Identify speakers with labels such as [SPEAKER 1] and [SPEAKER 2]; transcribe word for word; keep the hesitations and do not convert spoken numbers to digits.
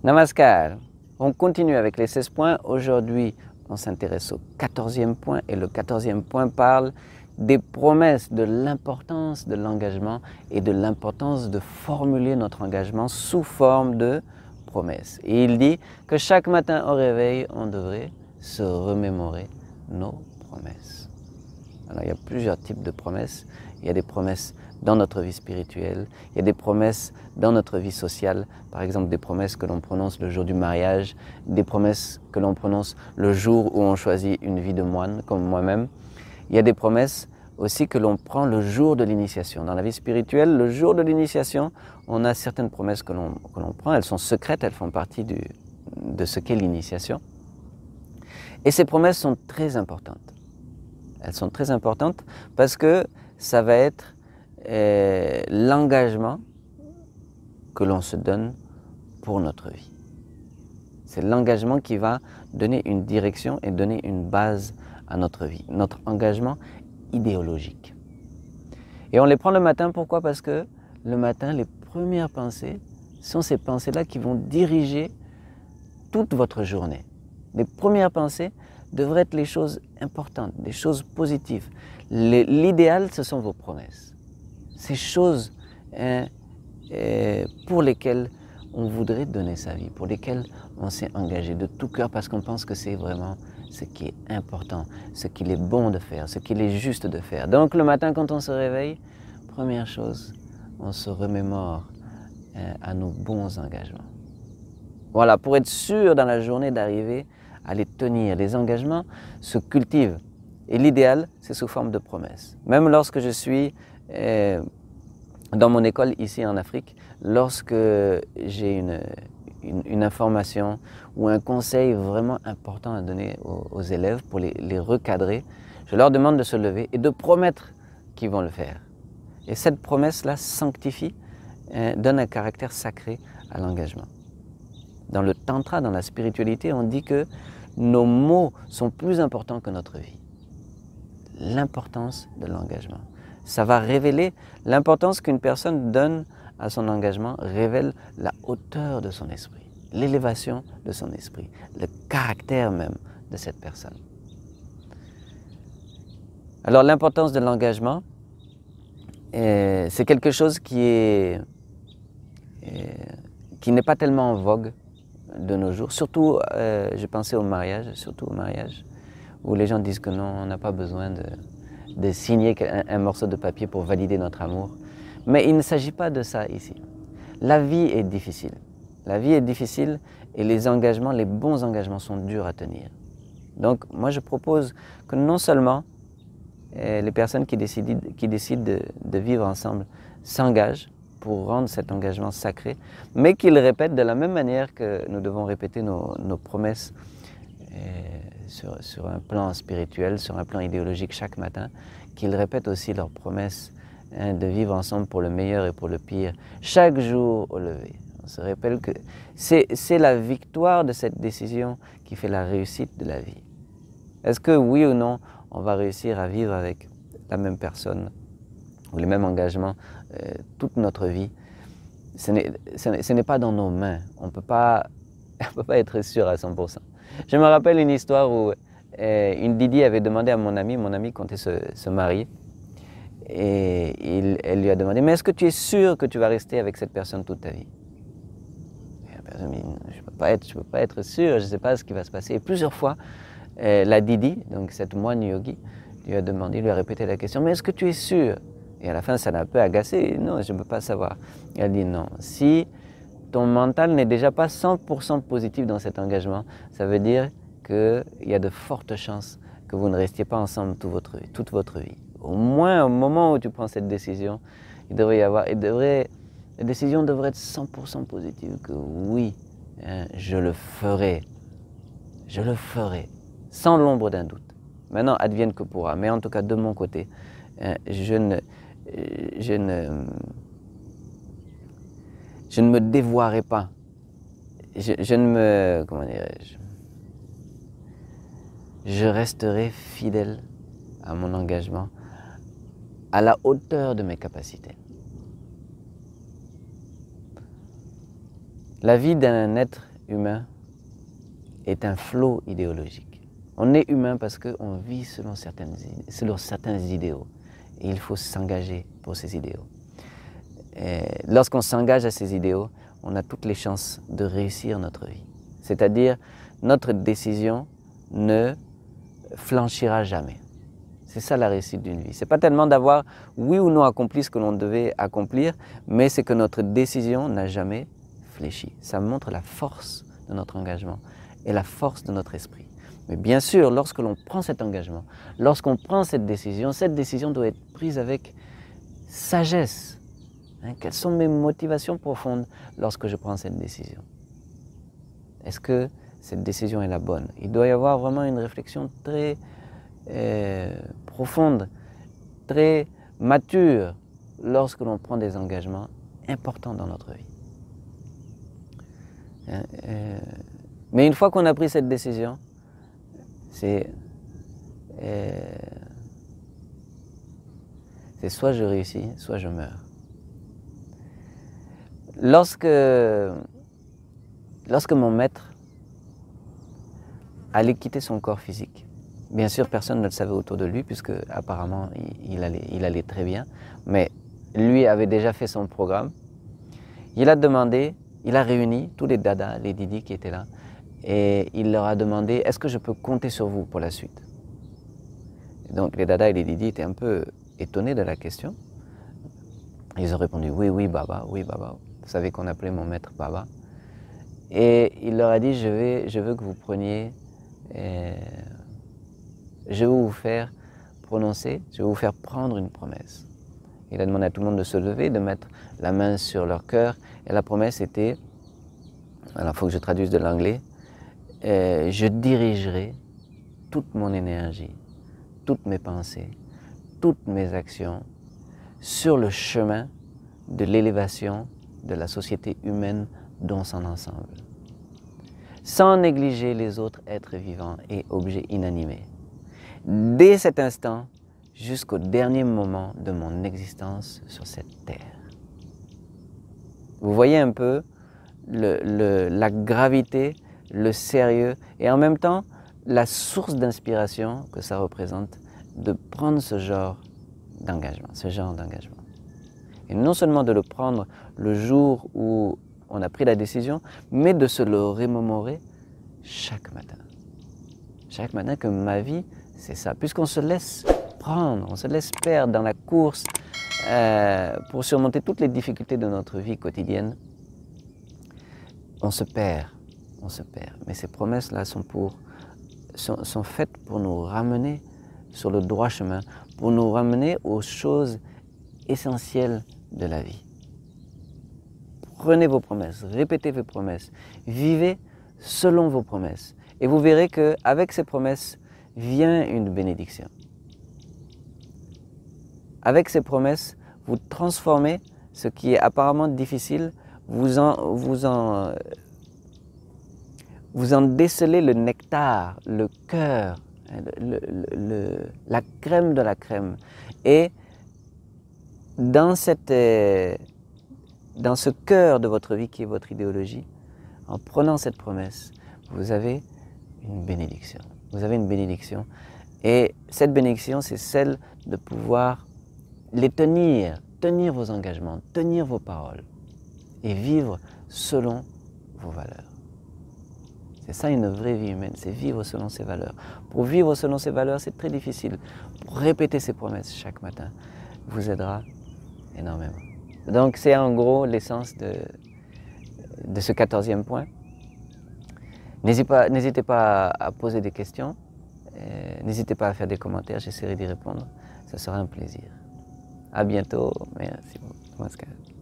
[SPEAKER 1] Namaskar. On continue avec les seize points. Aujourd'hui, on s'intéresse au quatorzième point et le quatorzième point parle des promesses, de l'importance de l'engagement et de l'importance de formuler notre engagement sous forme de promesses. Et il dit que chaque matin au réveil, on devrait se remémorer nos promesses. Alors, il y a plusieurs types de promesses. Il y a des promesses dans notre vie spirituelle, il y a des promesses dans notre vie sociale, par exemple des promesses que l'on prononce le jour du mariage, des promesses que l'on prononce le jour où on choisit une vie de moine, comme moi-même. Il y a des promesses aussi que l'on prend le jour de l'initiation. Dans la vie spirituelle, le jour de l'initiation, on a certaines promesses que l'on que l'on prend, elles sont secrètes, elles font partie du, de ce qu'est l'initiation. Et ces promesses sont très importantes. Elles sont très importantes parce que ça va être euh, l'engagement que l'on se donne pour notre vie. C'est l'engagement qui va donner une direction et donner une base à notre vie, notre engagement idéologique. Et on les prend le matin, pourquoi? Parce que le matin, les premières pensées sont ces pensées-là qui vont diriger toute votre journée. Les premières pensées devraient être les choses importantes, des choses positives. L'idéal, ce sont vos promesses. Ces choses hein, euh, pour lesquelles on voudrait donner sa vie, pour lesquelles on s'est engagé de tout cœur parce qu'on pense que c'est vraiment ce qui est important, ce qu'il est bon de faire, ce qu'il est juste de faire. Donc le matin quand on se réveille, première chose, on se remémore hein, à nos bons engagements. Voilà, pour être sûr dans la journée d'arriver à les tenir. Les engagements se cultivent et l'idéal, c'est sous forme de promesses. Même lorsque je suis euh, dans mon école ici en Afrique, lorsque j'ai une, une, une information ou un conseil vraiment important à donner aux, aux élèves pour les, les recadrer, je leur demande de se lever et de promettre qu'ils vont le faire. Et cette promesse-là sanctifie, euh, donne un caractère sacré à l'engagement. Dans le tantra, dans la spiritualité, on dit que nos mots sont plus importants que notre vie. L'importance de l'engagement. Ça va révéler l'importance qu'une personne donne à son engagement, révèle la hauteur de son esprit, l'élévation de son esprit, le caractère même de cette personne. Alors l'importance de l'engagement, c'est quelque chose qui est, qui n'est pas tellement en vogue de nos jours, surtout, euh, je pensais au mariage, surtout au mariage, où les gens disent que non, on n'a pas besoin de, de signer un, un morceau de papier pour valider notre amour. Mais il ne s'agit pas de ça ici. La vie est difficile. La vie est difficile et les engagements, les bons engagements sont durs à tenir. Donc moi je propose que non seulement euh, les personnes qui décident, qui décident de, de vivre ensemble s'engagent, pour rendre cet engagement sacré, mais qu'ils répètent de la même manière que nous devons répéter nos, nos promesses euh, sur, sur un plan spirituel, sur un plan idéologique chaque matin, qu'ils répètent aussi leurs promesses hein, de vivre ensemble pour le meilleur et pour le pire, chaque jour au lever. On se rappelle que c'est la victoire de cette décision qui fait la réussite de la vie. Est-ce que oui ou non, on va réussir à vivre avec la même personne ou les mêmes engagements euh, toute notre vie? Ce n'est pas dans nos mains. On ne peut pas être sûr à cent pour cent. Je me rappelle une histoire où euh, une Didi avait demandé à mon ami, mon ami comptait se, se marier, et il, elle lui a demandé, mais est-ce que tu es sûr que tu vas rester avec cette personne toute ta vie? Et la personne dit, je ne peux pas être, je peux pas être sûr, je ne sais pas ce qui va se passer. Et plusieurs fois, euh, la Didi, donc cette moine yogi, lui a demandé, lui a répété la question, mais est-ce que tu es sûr? Et à la fin, ça l'a un peu agacé. Non, je ne peux pas savoir. Elle a dit non. Si ton mental n'est déjà pas cent pour cent positif dans cet engagement, ça veut dire qu'il y a de fortes chances que vous ne restiez pas ensemble toute votre, toute votre vie. Au moins, au moment où tu prends cette décision, il devrait y avoir, il devrait, la décision devrait être cent pour cent positive. Que oui, hein, je le ferai. Je le ferai. Sans l'ombre d'un doute. Maintenant, advienne que pourra. Mais en tout cas, de mon côté, hein, je ne... Je ne, je ne me dévoierai pas, je, je ne me, comment dirais-je, je resterai fidèle à mon engagement, à la hauteur de mes capacités. La vie d'un être humain est un flot idéologique. On est humain parce qu'on vit selon, certaines, selon certains idéaux. Et il faut s'engager pour ces idéaux. Lorsqu'on s'engage à ces idéaux, on a toutes les chances de réussir notre vie. C'est-à-dire, notre décision ne flanchira jamais. C'est ça la réussite d'une vie. Ce n'est pas tellement d'avoir oui ou non accompli ce que l'on devait accomplir, mais c'est que notre décision n'a jamais fléchi. Ça montre la force de notre engagement et la force de notre esprit. Mais bien sûr, lorsque l'on prend cet engagement, lorsqu'on prend cette décision, cette décision doit être prise avec sagesse. Hein, quelles sont mes motivations profondes lorsque je prends cette décision? Est-ce que cette décision est la bonne? Il doit y avoir vraiment une réflexion très euh, profonde, très mature lorsque l'on prend des engagements importants dans notre vie. Hein, euh, mais une fois qu'on a pris cette décision, c'est euh, c'est soit je réussis, soit je meurs. Lorsque, lorsque mon maître allait quitter son corps physique, bien sûr personne ne le savait autour de lui puisque apparemment il, il, allait, il allait très bien, mais lui avait déjà fait son programme. Il a demandé, il a réuni tous les dadas, les didis qui étaient là, et il leur a demandé, est-ce que je peux compter sur vous pour la suite? Et donc les dadas et les didis étaient un peu étonnés de la question. Ils ont répondu, oui, oui, Baba, oui, Baba. Vous savez qu'on appelait mon maître Baba. Et il leur a dit, je, vais, je veux que vous preniez, euh, je vais vous faire prononcer, je vais vous faire prendre une promesse. Il a demandé à tout le monde de se lever, de mettre la main sur leur cœur. Et la promesse était, alors il faut que je traduise de l'anglais, euh, je dirigerai toute mon énergie, toutes mes pensées, toutes mes actions sur le chemin de l'élévation de la société humaine dans son ensemble, sans négliger les autres êtres vivants et objets inanimés. Dès cet instant, jusqu'au dernier moment de mon existence sur cette terre. Vous voyez un peu le, le, la gravité, le sérieux et en même temps la source d'inspiration que ça représente de prendre ce genre d'engagement, ce genre d'engagement. Et non seulement de le prendre le jour où on a pris la décision, mais de se le remémorer chaque matin. Chaque matin que ma vie, c'est ça. Puisqu'on se laisse prendre, on se laisse perdre dans la course euh, pour surmonter toutes les difficultés de notre vie quotidienne, on se perd, on se perd. Mais ces promesses-là sont, pour, sont, sont faites pour nous ramener sur le droit chemin, pour nous ramener aux choses essentielles de la vie. Prenez vos promesses, répétez vos promesses, vivez selon vos promesses. Et vous verrez qu'avec ces promesses vient une bénédiction. Avec ces promesses, vous transformez ce qui est apparemment difficile, vous en, vous en, vous en décelez le nectar, le cœur, le, le, le, la crème de la crème. Et dans, cette, dans ce cœur de votre vie qui est votre idéologie, en prenant cette promesse, vous avez une bénédiction. Vous avez une bénédiction. Et cette bénédiction, c'est celle de pouvoir les tenir, tenir vos engagements, tenir vos paroles et vivre selon vos valeurs. C'est ça une vraie vie humaine, c'est vivre selon ses valeurs. Pour vivre selon ses valeurs, c'est très difficile. Pour répéter ses promesses chaque matin vous aidera énormément. Donc c'est en gros l'essence de, de ce quatorzième point. N'hésitez pas, n'hésitez pas à poser des questions, n'hésitez pas à faire des commentaires, j'essaierai d'y répondre, ça sera un plaisir. À bientôt, merci beaucoup.